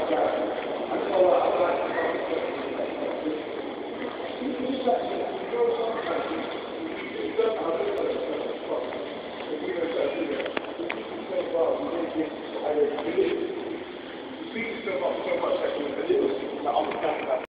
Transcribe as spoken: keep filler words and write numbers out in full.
Speak to yourself up so much that you